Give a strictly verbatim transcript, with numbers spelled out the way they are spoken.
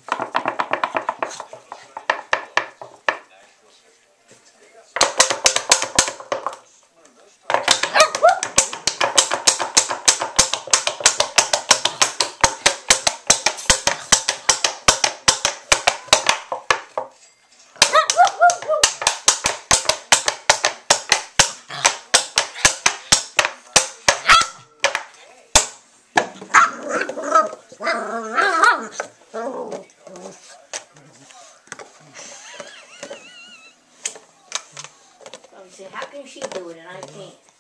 Say, how can she do it and I can't?